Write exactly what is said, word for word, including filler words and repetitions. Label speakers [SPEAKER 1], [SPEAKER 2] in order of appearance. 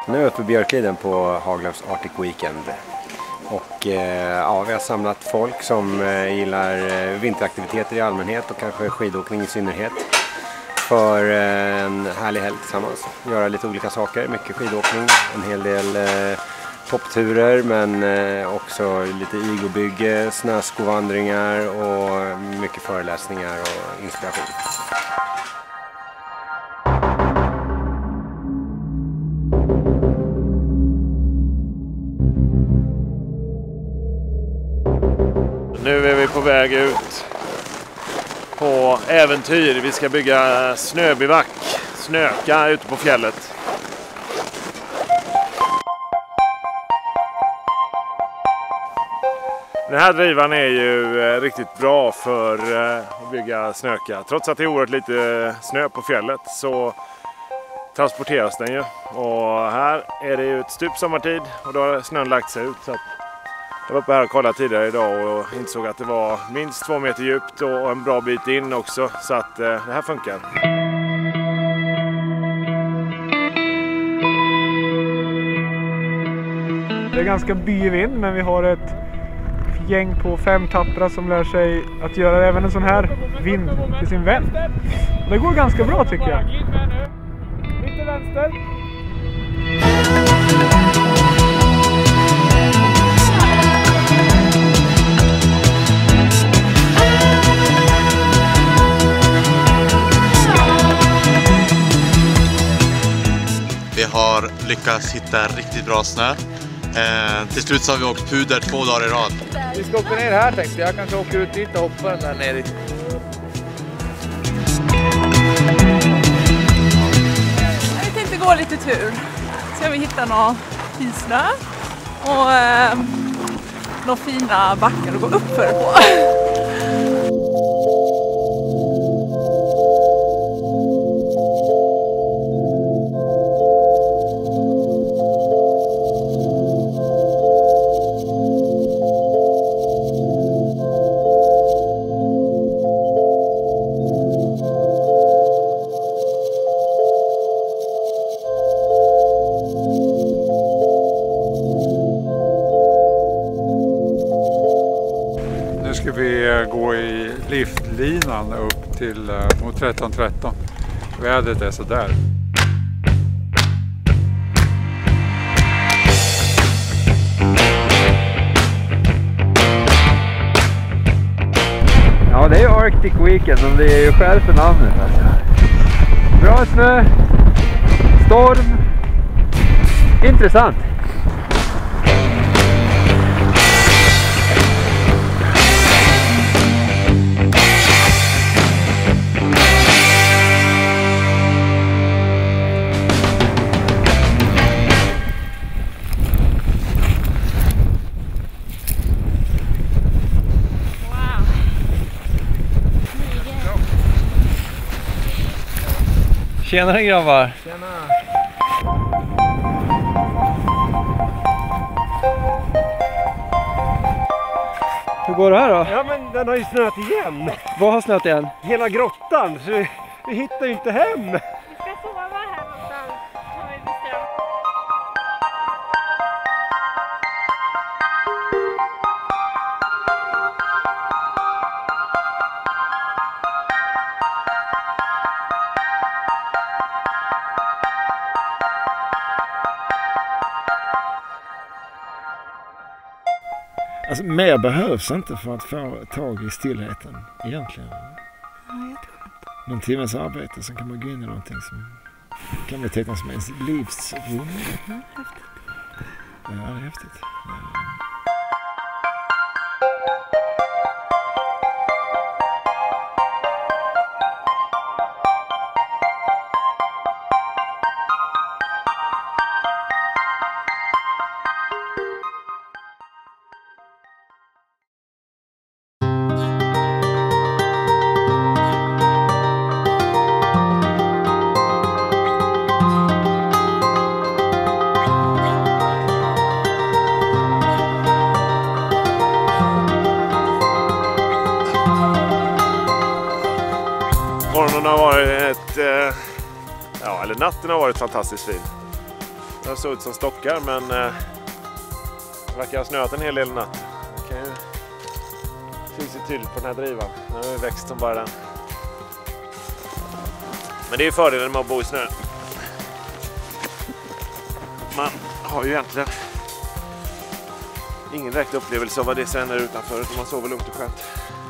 [SPEAKER 1] Nu är vi uppe på Björkliden på Haglöfs Arctic Weekend. Och eh, ja, vi har samlat folk som eh, gillar eh, vinteraktiviteter i allmänhet och kanske skidåkning i synnerhet. För eh, en härlig helg tillsammans. Göra lite olika saker, mycket skidåkning, en hel del eh, toppturer men eh, också lite igobygge, snöskovandringar och mycket föreläsningar och inspiration.
[SPEAKER 2] Nu är vi på väg ut på äventyr. Vi ska bygga snöbivouac, snöka ute på fjället. Den här drivan är ju riktigt bra för att bygga snöka. Trots att det är oerhört lite snö på fjället så transporteras den ju. Och här är det ju ett stup sommartid och då har snön lagt sig ut. Så att jag var uppe här och kollade tidigare idag och insåg att det var minst två meter djupt och en bra bit in också. Så att det här funkar.
[SPEAKER 3] Det är ganska byvind men vi har ett gäng på fem tappra som lär sig att göra även en sån här vind till sin vän. Det går ganska bra tycker jag. Lite vänster.
[SPEAKER 4] Vi har lyckats hitta riktigt bra snö. Eh, till slut så har vi åkt puder två dagar i rad.
[SPEAKER 5] Vi ska åka ner här tänkte jag. Jag kanske åker ut dit och hoppar den där nere.
[SPEAKER 6] Jag tänkte gå lite tur. Så vi hittar någon fin snö och eh, några fina backar att gå upp för på.
[SPEAKER 7] Nu ska vi gå i liftlinan upp till mot tretton tretton. Vädret är så där.
[SPEAKER 8] Ja, det är ju Arctic Weekend och det är ju själv för namnet. Bra snö, storm, intressant. Tjenare grabbar!
[SPEAKER 3] Tjena!
[SPEAKER 8] Hur går det här då?
[SPEAKER 3] Ja men den har ju snöat igen!
[SPEAKER 8] Vad har snöat igen?
[SPEAKER 3] Hela grottan, så vi, vi hittar ju inte hem!
[SPEAKER 6] Vi ska sova här någonstans, har vi bestämt.
[SPEAKER 9] Alltså, mer behövs inte för att få tag i stillheten egentligen.
[SPEAKER 6] Ja, jätteskönt.
[SPEAKER 9] Någon timmes arbete så kan man gå in i någonting som kan betecknas som ens livsrum.
[SPEAKER 6] Ja, häftigt.
[SPEAKER 9] Ja, det är häftigt. Ja.
[SPEAKER 2] Morgonen har varit ett, eh, ja, eller natten har varit fantastiskt fin. Det såg ut som stockar, men eh, det verkar ha snöat en hel del natt. Det kan ju syns ju tydligt på den här drivan. Den har ju växt som bara den. Men det är ju fördelen med att bo i snö. Man har ju egentligen ingen direkt upplevelse av vad det sen är utanför, utan man sover lugnt och skönt.